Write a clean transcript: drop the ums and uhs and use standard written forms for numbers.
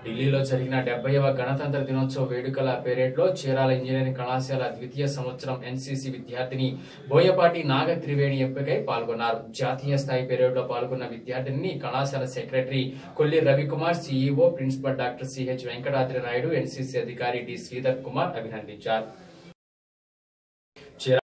ఢిల్లీలో జరిగిన 70వ గణతంత్ర దినోత్సవ వేడుకల పెరేడ్లో చీరాల ఇంజనీరింగ్ కళాశాల ద్వితీయ సంవత్సరం ఎన్సీసీ విద్యార్థిని బోయపాటి నాగ త్రివేణి ఎంపికై పాల్గొన్నారు. జాతీయ స్థాయి పెరేడ్లో పాల్గొన్న విద్యార్థిని కళాశాల secretary Kolli Ravikumar, CEO principal doctor CH Venkatadri Naidu, NCC అధికారి డి శ్రీధర్ కుమార్ అభినందించారు.